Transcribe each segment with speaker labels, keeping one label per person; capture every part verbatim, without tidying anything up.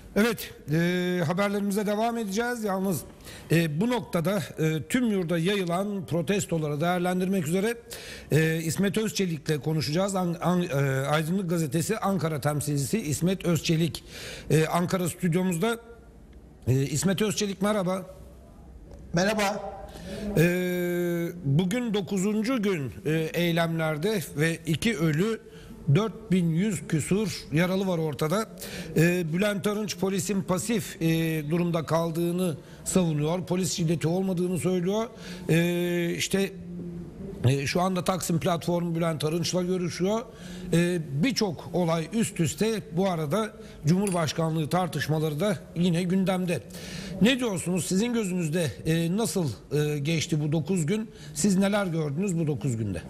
Speaker 1: Evet, e, haberlerimize devam edeceğiz. Yalnız e, bu noktada e, tüm yurda yayılan protestoları değerlendirmek üzere e, İsmet Özçelik'le konuşacağız. An, An, e, Aydınlık Gazetesi Ankara temsilcisi İsmet Özçelik e, Ankara stüdyomuzda. E, İsmet Özçelik, merhaba.
Speaker 2: Merhaba.
Speaker 1: E, bugün dokuzuncu gün e, eylemlerde ve iki ölü, dört bin yüz küsur yaralı var ortada. Ee, Bülent Arınç polisin pasif e, durumda kaldığını savunuyor. Polis şiddeti olmadığını söylüyor. Ee, işte e, şu anda Taksim platformu Bülent Arınç'la görüşüyor. Ee, Birçok olay üst üste, bu arada Cumhurbaşkanlığı tartışmaları da yine gündemde. Ne diyorsunuz? Sizin gözünüzde e, nasıl e, geçti bu dokuz gün? Siz neler gördünüz bu dokuz günde?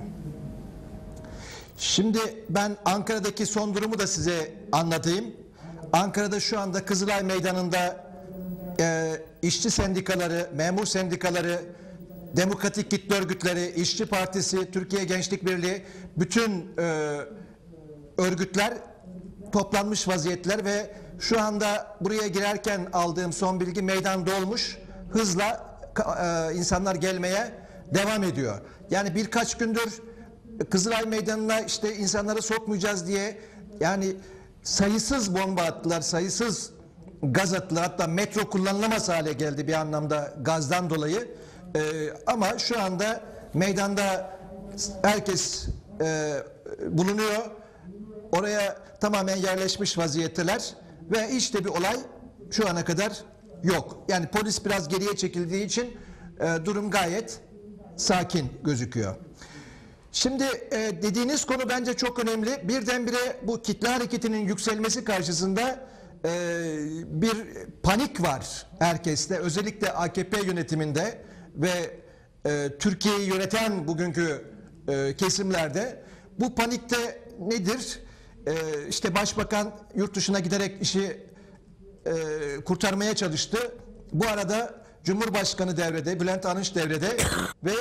Speaker 2: Şimdi ben Ankara'daki son durumu da size anlatayım. Ankara'da şu anda Kızılay Meydanı'nda e, işçi sendikaları, memur sendikaları, demokratik kitle örgütleri, İşçi Partisi, Türkiye Gençlik Birliği, bütün e, örgütler toplanmış vaziyetler ve şu anda buraya girerken aldığım son bilgi meydan dolmuş, hızla e, insanlar gelmeye devam ediyor. Yani birkaç gündür Kızılay Meydanı'na işte insanları sokmayacağız diye yani sayısız bomba attılar, sayısız gaz attılar. Hatta metro kullanılamaz hale geldi bir anlamda gazdan dolayı. Ee, ama şu anda meydanda herkes e, bulunuyor. Oraya tamamen yerleşmiş vaziyetteler ve işte bir olay şu ana kadar yok. Yani polis biraz geriye çekildiği için e, durum gayet sakin gözüküyor. Şimdi e, dediğiniz konu bence çok önemli. Birdenbire bu kitle hareketinin yükselmesi karşısında e, bir panik var herkeste. Özellikle A K P yönetiminde ve e, Türkiye'yi yöneten bugünkü e, kesimlerde. Bu panikte nedir? E, işte Başbakan yurt dışına giderek işi e, kurtarmaya çalıştı. Bu arada Cumhurbaşkanı devrede, Bülent Arınç devrede ve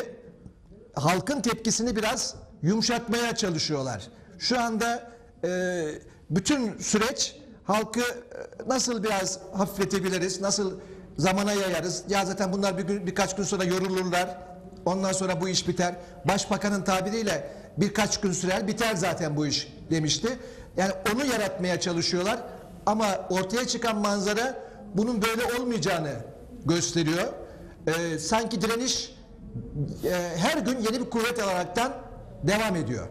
Speaker 2: halkın tepkisini biraz yumuşatmaya çalışıyorlar. Şu anda e, bütün süreç halkı nasıl biraz hafifletebiliriz, nasıl zamana yayarız? Ya zaten bunlar bir gün, birkaç gün sonra yorulurlar. Ondan sonra bu iş biter. Başbakanın tabiriyle birkaç gün sürer, biter zaten bu iş demişti. Yani onu yaratmaya çalışıyorlar. Ama ortaya çıkan manzara bunun böyle olmayacağını gösteriyor. E, sanki direniş her gün yeni bir kuvvet alaraktan devam ediyor.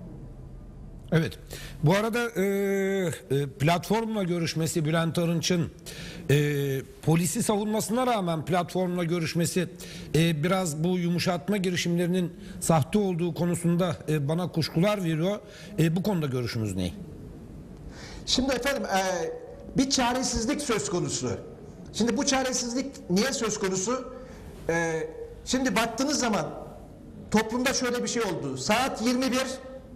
Speaker 1: Evet. Bu arada e, e, platformla görüşmesi, Bülent Arınç'ın e, polisi savunmasına rağmen platformla görüşmesi e, biraz bu yumuşatma girişimlerinin sahte olduğu konusunda e, bana kuşkular veriyor. E, bu konuda görüşümüz ne?
Speaker 2: Şimdi efendim e, bir çaresizlik söz konusu. Şimdi bu çaresizlik niye söz konusu? E, şimdi baktığınız zaman toplumda şöyle bir şey oldu. Saat yirmi bir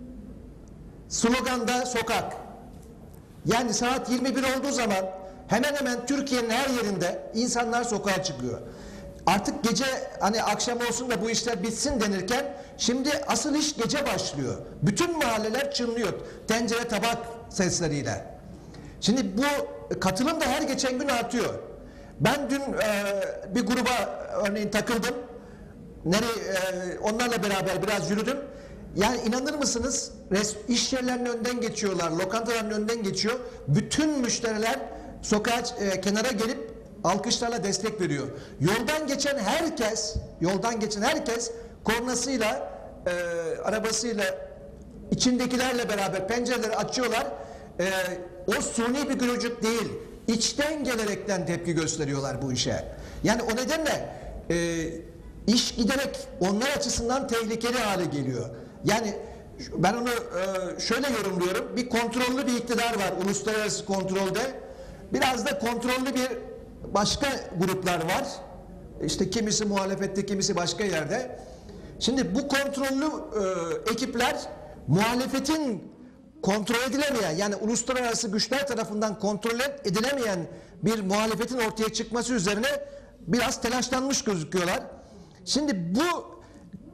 Speaker 2: sloganda sokak. Yani saat yirmi bir olduğu zaman hemen hemen Türkiye'nin her yerinde insanlar sokağa çıkıyor. Artık gece hani akşam olsun da bu işler bitsin denirken şimdi asıl iş gece başlıyor. Bütün mahalleler çınlıyor tencere tabak sesleriyle. Şimdi bu katılım da her geçen gün artıyor. Ben dün e, bir gruba örneğin takıldım. Nereye, e, onlarla beraber biraz yürüdüm. Yani inanır mısınız? Res, iş yerlerinin önden geçiyorlar, lokantaların önden geçiyor. Bütün müşteriler sokağa e, kenara gelip alkışlarla destek veriyor. Yoldan geçen herkes, yoldan geçen herkes kornasıyla, e, arabasıyla, içindekilerle beraber pencereleri açıyorlar. E, o suni bir gürültü değil, içten gelerekten tepki gösteriyorlar bu işe. Yani o nedenle e, iş giderek onlar açısından tehlikeli hale geliyor. Yani ben onu e, şöyle yorumluyorum. Bir kontrollü bir iktidar var uluslararası kontrolde. Biraz da kontrollü bir başka gruplar var. İşte kimisi muhalefette, kimisi başka yerde. Şimdi bu kontrollü e, ekipler muhalefetin kontrol edilemeyen, yani uluslararası güçler tarafından kontrol edilemeyen bir muhalefetin ortaya çıkması üzerine biraz telaşlanmış gözüküyorlar. Şimdi bu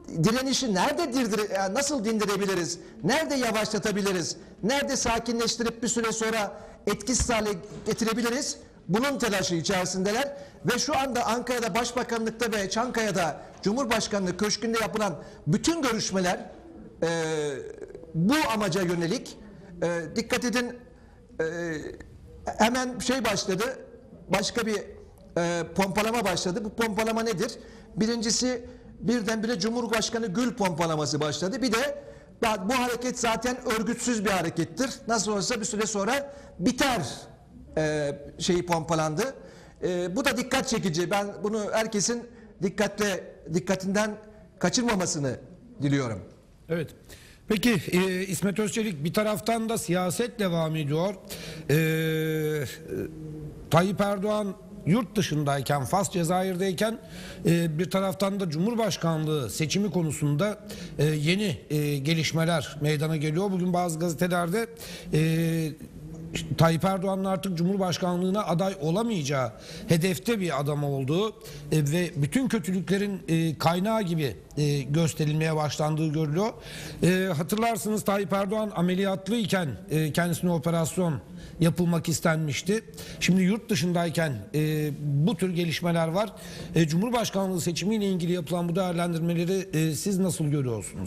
Speaker 2: direnişi nerede dirdir, yani nasıl dindirebiliriz? Nerede yavaşlatabiliriz? Nerede sakinleştirip bir süre sonra etkisiz hale getirebiliriz? Bunun telaşı içerisindeler ve şu anda Ankara'da Başbakanlıkta ve Çankaya'da Cumhurbaşkanlığı Köşkü'nde yapılan bütün görüşmeler e, bu amaca yönelik. E, dikkat edin, e, hemen şey başladı, başka bir e, pompalama başladı. Bu pompalama nedir? Birincisi, birdenbire Cumhurbaşkanı Gül pompalaması başladı. Bir de bu hareket zaten örgütsüz bir harekettir. Nasıl olsa bir süre sonra biter e, şeyi pompalandı. E, bu da dikkat çekici. Ben bunu herkesin dikkatle dikkatinden kaçırmamasını diliyorum.
Speaker 1: Evet. Peki e, İsmet Özçelik, bir taraftan da siyaset devam ediyor. E, e, Tayyip Erdoğan yurt dışındayken, Fas Cezayir'deyken e, bir taraftan da Cumhurbaşkanlığı seçimi konusunda e, yeni e, gelişmeler meydana geliyor. Bugün bazı gazetelerde e, Tayyip Erdoğan'ın artık Cumhurbaşkanlığına aday olamayacağı hedefte bir adam olduğu e, ve bütün kötülüklerin e, kaynağı gibi e, gösterilmeye başlandığı görülüyor. E, hatırlarsınız, Tayyip Erdoğan ameliyatlıyken e, kendisine operasyon yapılmak istenmişti. Şimdi yurt dışındayken e, bu tür gelişmeler var. E, Cumhurbaşkanlığı seçimiyle ilgili yapılan bu değerlendirmeleri e, siz nasıl görüyorsunuz?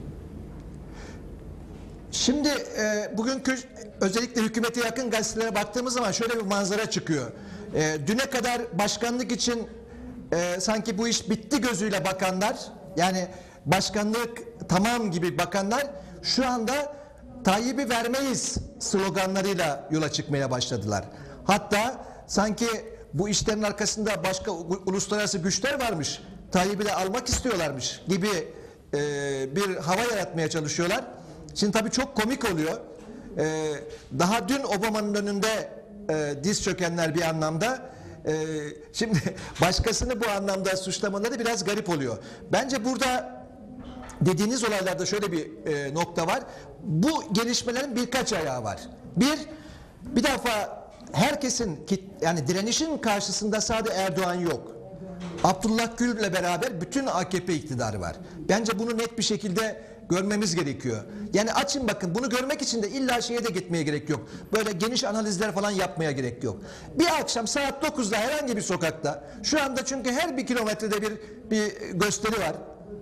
Speaker 2: Şimdi e, bugünkü özellikle hükümete yakın gazetelere baktığımız zaman şöyle bir manzara çıkıyor. E, düne kadar başkanlık için e, sanki bu iş bitti gözüyle bakanlar, yani başkanlık tamam gibi bakanlar şu anda Tayyip'i vermeyiz sloganlarıyla yola çıkmaya başladılar. Hatta sanki bu işlerin arkasında başka uluslararası güçler varmış, Tayyip'i de almak istiyorlarmış gibi e, bir hava yaratmaya çalışıyorlar. Şimdi tabii çok komik oluyor. Ee, daha dün Obama'nın önünde e, diz çökenler bir anlamda. E, şimdi başkasını bu anlamda suçlamaları biraz garip oluyor. Bence burada dediğiniz olaylarda şöyle bir e, nokta var. Bu gelişmelerin birkaç ayağı var. Bir, bir defa herkesin, yani direnişin karşısında sadece Erdoğan yok. Abdullah Gül'le beraber bütün A K P iktidarı var. Bence bunu net bir şekilde görmemiz gerekiyor. Yani açın bakın, bunu görmek için de illa şeye de gitmeye gerek yok. Böyle geniş analizler falan yapmaya gerek yok. Bir akşam saat dokuzda herhangi bir sokakta, şu anda çünkü her bir kilometrede bir, bir gösteri var.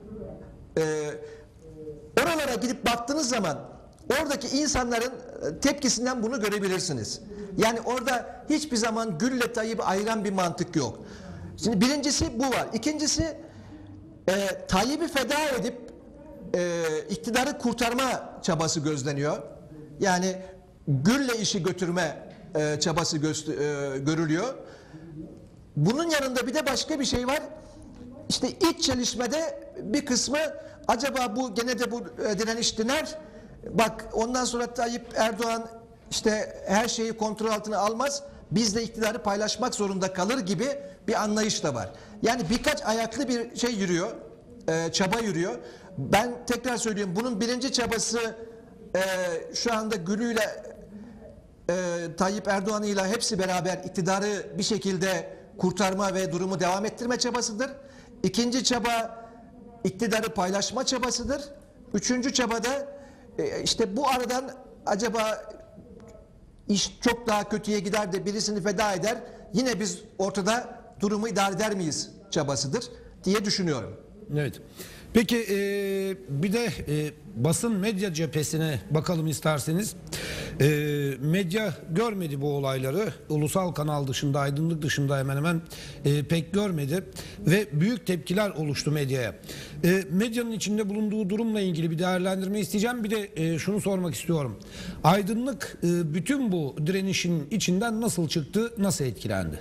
Speaker 2: Ee, oralara gidip baktığınız zaman oradaki insanların tepkisinden bunu görebilirsiniz. Yani orada hiçbir zaman Gül'le Tayyip'i ayıran bir mantık yok. Şimdi birincisi bu var. İkincisi e, Tayyip'i feda edip e, iktidarı kurtarma çabası gözleniyor. Yani Gül'le işi götürme e, çabası göster e, görülüyor. Bunun yanında bir de başka bir şey var. İşte iç çelişmede bir kısmı acaba bu gene de bu e, direniş diner. Bak ondan sonra Tayyip Erdoğan işte her şeyi kontrol altına almaz. Biz de iktidarı paylaşmak zorunda kalır gibi bir anlayış da var. Yani birkaç ayaklı bir şey yürüyor, e, çaba yürüyor. Ben tekrar söylüyorum, bunun birinci çabası e, şu anda Gül'üyle e, Tayyip Erdoğan'ıyla hepsi beraber iktidarı bir şekilde kurtarma ve durumu devam ettirme çabasıdır. İkinci çaba iktidarı paylaşma çabasıdır. Üçüncü çabada e, işte bu aradan acaba İş çok daha kötüye gider de birisini feda eder, yine biz ortada durumu idare eder miyiz çabasıdır diye düşünüyorum.
Speaker 1: Evet. Peki e, bir de e, basın medya cephesine bakalım isterseniz. E, medya görmedi bu olayları. Ulusal kanal dışında, aydınlık dışında hemen hemen e, pek görmedi. Ve büyük tepkiler oluştu medyaya. E, medyanın içinde bulunduğu durumla ilgili bir değerlendirme isteyeceğim. Bir de e, şunu sormak istiyorum. Aydınlık e, bütün bu direnişin içinden nasıl çıktı, nasıl etkilendi?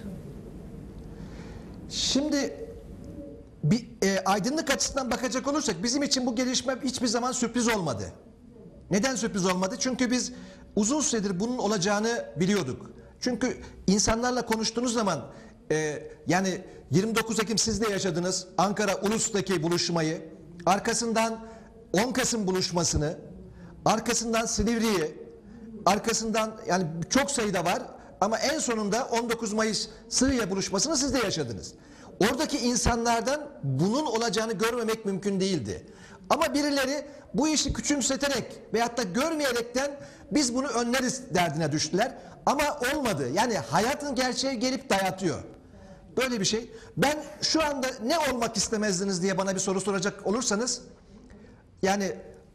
Speaker 2: Şimdi bir e, aydınlık açısından bakacak olursak bizim için bu gelişme hiçbir zaman sürpriz olmadı. Neden sürpriz olmadı? Çünkü biz uzun süredir bunun olacağını biliyorduk. Çünkü insanlarla konuştuğunuz zaman e, yani yirmi dokuz Ekim siz de yaşadınız, Ankara Ulus'taki buluşmayı, arkasından on Kasım buluşmasını, arkasından Silivri'yi, arkasından yani çok sayıda var ama en sonunda on dokuz Mayıs Suriye buluşmasını siz de yaşadınız. Oradaki insanlardan bunun olacağını görmemek mümkün değildi. Ama birileri bu işi küçümseterek veyahut da görmeyerekten biz bunu önleriz derdine düştüler. Ama olmadı. Yani hayatın gerçeği gelip dayatıyor. Böyle bir şey. Ben şu anda ne olmak istemezdiniz diye bana bir soru soracak olursanız, yani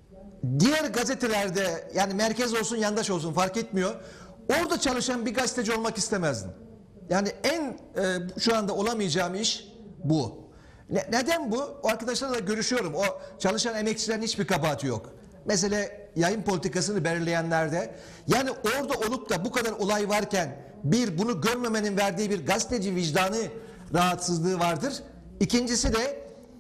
Speaker 2: diğer gazetelerde, yani merkez olsun yandaş olsun fark etmiyor, orada çalışan bir gazeteci olmak istemezdim. Yani en e, şu anda olamayacağım iş bu. Ne, neden bu? O arkadaşlarla da görüşüyorum. O çalışan emekçilerin hiçbir kabahati yok. Mesele yayın politikasını belirleyenlerde. Yani orada olup da bu kadar olay varken bir, bunu görmemenin verdiği bir gazeteci vicdanı rahatsızlığı vardır. İkincisi de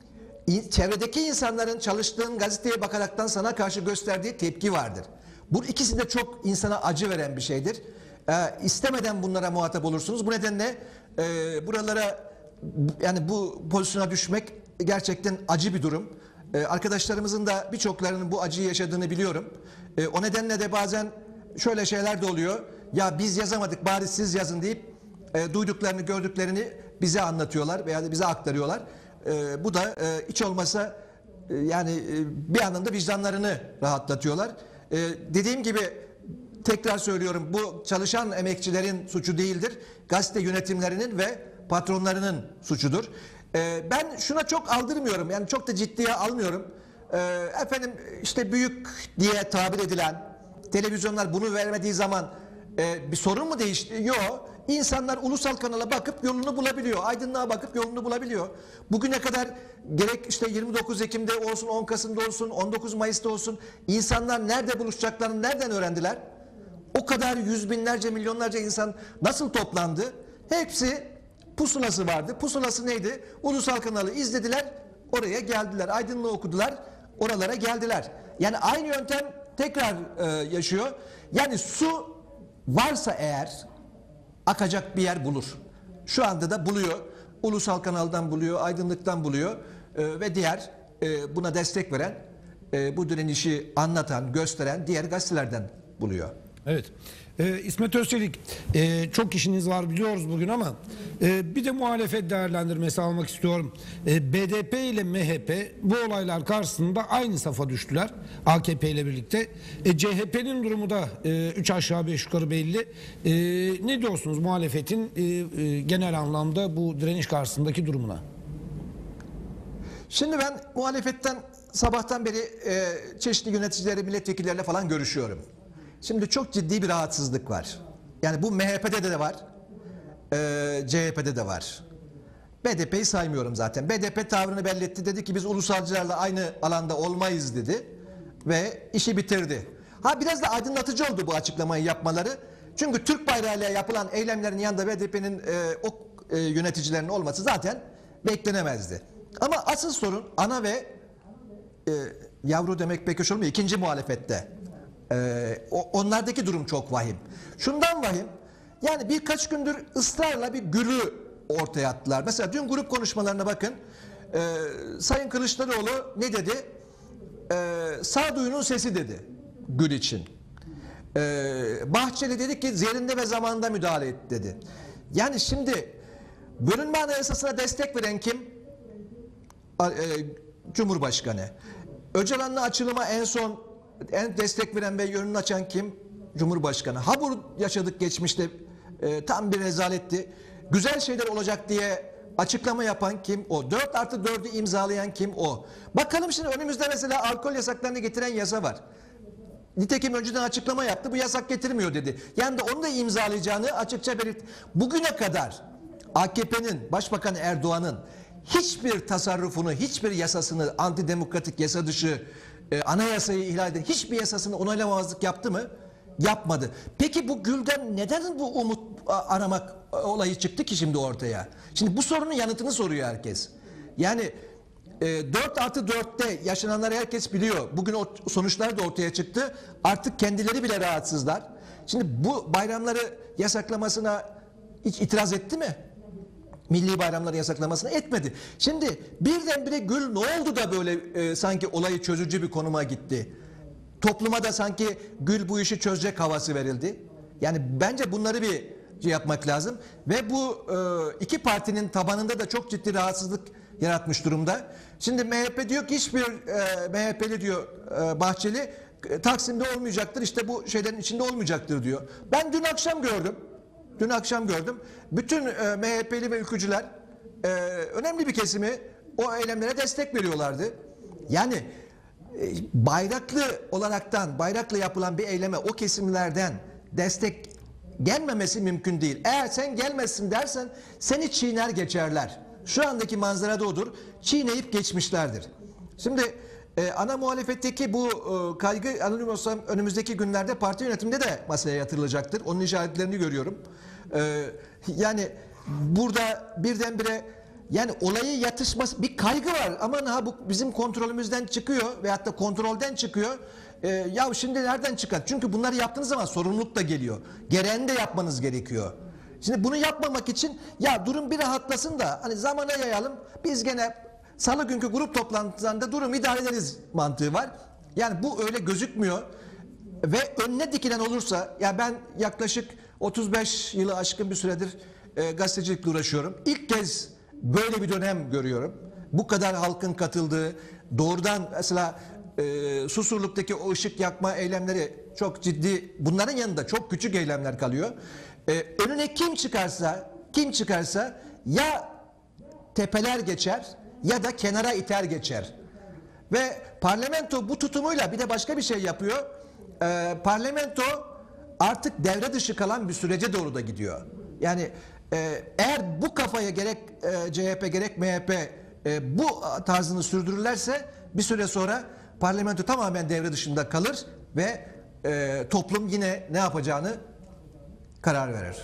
Speaker 2: çevredeki insanların çalıştığın gazeteye bakaraktan sana karşı gösterdiği tepki vardır. Bu ikisi de çok insana acı veren bir şeydir. Ee, istemeden bunlara muhatap olursunuz. Bu nedenle e, buralara, yani bu pozisyona düşmek gerçekten acı bir durum. Ee, arkadaşlarımızın da birçoklarının bu acıyı yaşadığını biliyorum. Ee, o nedenle de bazen şöyle şeyler de oluyor. Ya biz yazamadık, bari siz yazın deyip e, duyduklarını, gördüklerini bize anlatıyorlar veya da bize aktarıyorlar. E, bu da e, hiç olmasa e, yani e, bir anlamda vicdanlarını rahatlatıyorlar. E, dediğim gibi tekrar söylüyorum, bu çalışan emekçilerin suçu değildir. Gazete yönetimlerinin ve patronlarının suçudur. E, ben şuna çok aldırmıyorum, yani çok da ciddiye almıyorum. E, efendim işte büyük diye tabir edilen televizyonlar bunu vermediği zaman e, bir sorun mu değişti? Yok. İnsanlar ulusal kanala bakıp yolunu bulabiliyor. Aydınlığa bakıp yolunu bulabiliyor. Bugüne kadar gerek işte yirmi dokuz Ekim'de olsun, on Kasım'da olsun, on dokuz Mayıs'ta olsun, insanlar nerede buluşacaklarını nereden öğrendiler? O kadar yüz binlerce, milyonlarca insan nasıl toplandı? Hepsi pusulası vardı. Pusulası neydi? Ulusal kanalı izlediler, oraya geldiler. Aydınlığı okudular, oralara geldiler. Yani aynı yöntem tekrar e, yaşıyor. Yani su varsa eğer akacak bir yer bulur. Şu anda da buluyor. Ulusal kanaldan buluyor, aydınlıktan buluyor e, ve diğer e, buna destek veren, e, bu direnişi anlatan, gösteren diğer gazetelerden buluyor.
Speaker 1: Evet. Ee, İsmet Özçelik, e, çok işiniz var biliyoruz bugün ama e, bir de muhalefet değerlendirmesi almak istiyorum. E, B D P ile M H P bu olaylar karşısında aynı safa düştüler. A K P ile birlikte. E, C H P'nin durumu da e, üç aşağı beş yukarı belli. E, ne diyorsunuz muhalefetin e, e, genel anlamda bu direniş karşısındaki durumuna?
Speaker 2: Şimdi ben muhalefetten sabahtan beri e, çeşitli yöneticileri, milletvekilleriyle falan görüşüyorum. Şimdi çok ciddi bir rahatsızlık var. Yani bu M H P'de de var, e, C H P'de de var. B D P'yi saymıyorum zaten. B D P tavrını belli etti. Dedi ki biz ulusalcılarla aynı alanda olmayız dedi. Ve işi bitirdi. Ha biraz da aydınlatıcı oldu bu açıklamayı yapmaları. Çünkü Türk bayrağıyla yapılan eylemlerin yanında B D P'nin e, o e, yöneticilerinin olması zaten beklenemezdi. Ama asıl sorun ana ve e, yavru demek pek hoş olmuyor. İkinci muhalefette. Ee, onlardaki durum çok vahim. Şundan vahim, yani birkaç gündür ısrarla bir gülü ortaya attılar. Mesela dün grup konuşmalarına bakın. Ee, Sayın Kılıçdaroğlu ne dedi? Ee, sağduyunun sesi dedi gül için. Ee, Bahçeli dedi ki yerinde ve zamanında müdahale et dedi. Yani şimdi bölünme anayasasına destek veren kim? Ee, Cumhurbaşkanı. Öcalan'la açılıma en son en destek veren ve yönünü açan kim? Cumhurbaşkanı. Habur yaşadık geçmişte, e, tam bir rezaletti. Güzel şeyler olacak diye açıklama yapan kim? O. dört artı dördü imzalayan kim? O. Bakalım şimdi önümüzde mesela alkol yasaklarını getiren yasa var. Nitekim önceden açıklama yaptı, bu yasak getirmiyor dedi. Yani de onu da imzalayacağını açıkça belirtti. Bugüne kadar A K P'nin, Başbakan Erdoğan'ın hiçbir tasarrufunu, hiçbir yasasını, antidemokratik, yasa dışı, e, anayasayı ihlal eden hiçbir yasasını onaylamamazlık yaptı mı? Yapmadı. Peki bu gülden neden bu umut aramak olayı çıktı ki şimdi ortaya? Şimdi bu sorunun yanıtını soruyor herkes. Yani e, dört artı dörtte yaşananları herkes biliyor. Bugün o sonuçlar da ortaya çıktı. Artık kendileri bile rahatsızlar. Şimdi bu bayramları yasaklamasına hiç itiraz etti mi? Milli bayramları yasaklamasına etmedi. Şimdi birdenbire gül ne oldu da böyle e, sanki olayı çözücü bir konuma gitti? Topluma da sanki gül bu işi çözecek havası verildi. Yani bence bunları bir şey yapmak lazım. Ve bu e, iki partinin tabanında da çok ciddi rahatsızlık yaratmış durumda. Şimdi M H P diyor ki hiçbir e, M H P'li diyor e, Bahçeli e, Taksim'de olmayacaktır, işte bu şeylerin içinde olmayacaktır diyor. Ben dün akşam gördüm. Dün akşam gördüm. Bütün e, M H P'li ve ülkücüler e, önemli bir kesimi o eylemlere destek veriyorlardı. Yani e, bayraklı olaraktan, bayrakla yapılan bir eyleme o kesimlerden destek gelmemesi mümkün değil. Eğer sen gelmezsin dersen seni çiğner geçerler. Şu andaki manzarada odur. Çiğneyip geçmişlerdir. Şimdi e, ana muhalefetteki bu e, kaygı anonimosam önümüzdeki günlerde parti yönetiminde de masaya yatırılacaktır. Onun işaretlerini görüyorum. E, yani burada birdenbire yani olayı yatışması bir kaygı var. Aman ha bu bizim kontrolümüzden çıkıyor veyahut da kontrolden çıkıyor. E, ya şimdi nereden çıkar? Çünkü bunları yaptığınız zaman sorumluluk da geliyor. Gereğini de yapmanız gerekiyor. Şimdi bunu yapmamak için ya durum bir rahatlasın da hani zamana yayalım. Biz gene salı günkü grup toplantılarında durum idare ederiz mantığı var. Yani bu öyle gözükmüyor. Ve önüne dikilen olursa ya ben yaklaşık otuz beş yılı aşkın bir süredir e, gazetecilikle uğraşıyorum. İlk kez böyle bir dönem görüyorum. Bu kadar halkın katıldığı doğrudan mesela e, Susurluk'taki o ışık yakma eylemleri çok ciddi, bunların yanında çok küçük eylemler kalıyor. Ee, önüne kim çıkarsa kim çıkarsa ya tepeler geçer ya da kenara iter geçer. Ve parlamento bu tutumuyla bir de başka bir şey yapıyor. Ee, parlamento artık devre dışı kalan bir sürece doğru da gidiyor. Yani e, eğer bu kafaya gerek e, C H P gerek M H P e, bu tarzını sürdürürlerse bir süre sonra parlamento tamamen devre dışında kalır ve e, toplum yine ne yapacağını karar verir.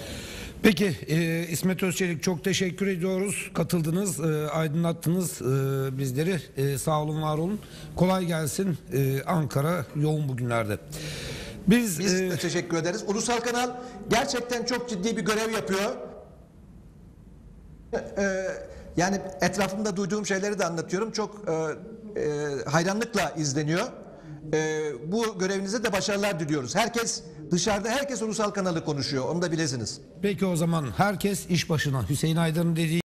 Speaker 1: Peki e, İsmet Özçelik çok teşekkür ediyoruz. Katıldınız, e, aydınlattınız e, bizleri. E, sağ olun, var olun. Kolay gelsin. E, Ankara yoğun bugünlerde. Biz,
Speaker 2: Biz
Speaker 1: e,
Speaker 2: de teşekkür ederiz. Ulusal Kanal gerçekten çok ciddi bir görev yapıyor. E, yani etrafımda duyduğum şeyleri de anlatıyorum. Çok e, e, hayranlıkla izleniyor. E, bu görevinize de başarılar diliyoruz. Herkes dışarıda, herkes Ulusal Kanalı konuşuyor. Onu da bilesiniz.
Speaker 1: Peki o zaman herkes iş başına. Hüseyin Aydar'ın dediği